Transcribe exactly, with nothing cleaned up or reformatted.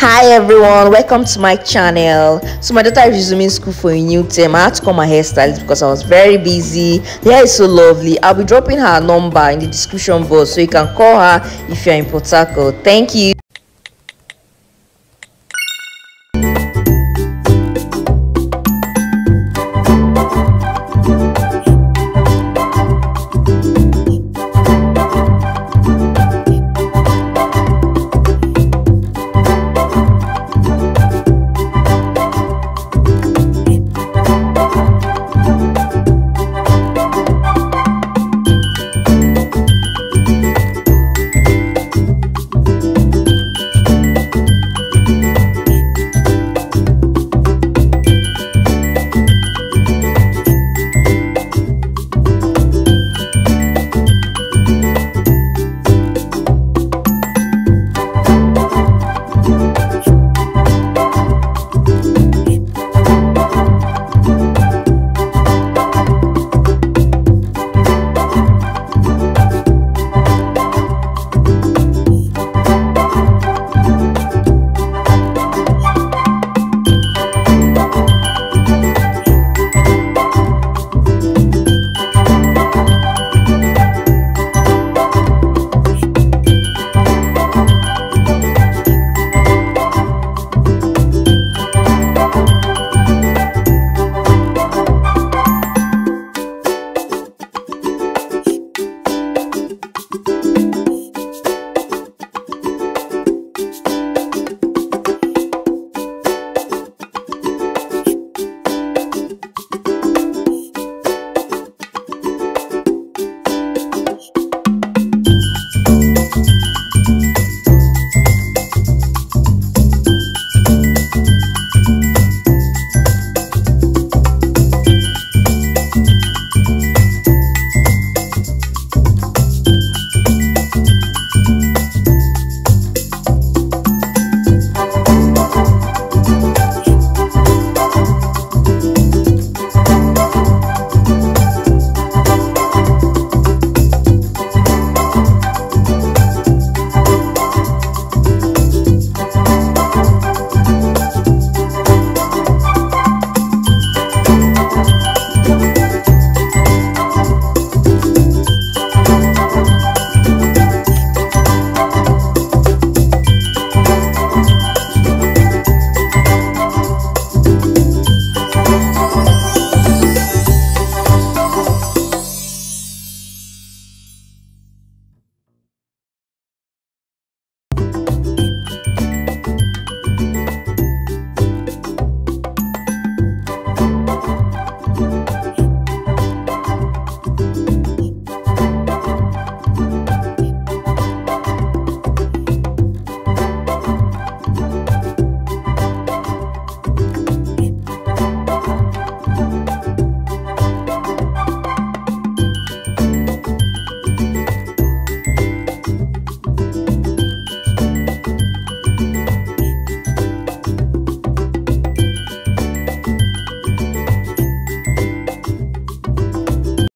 Hi everyone, welcome to my channel. So my daughter is resuming school for a new term. I had to call my hairstylist because I was very busy. The hair is so lovely. I'll be dropping her number in the description box so you can call her if you're in Port Harcourt. Thank you.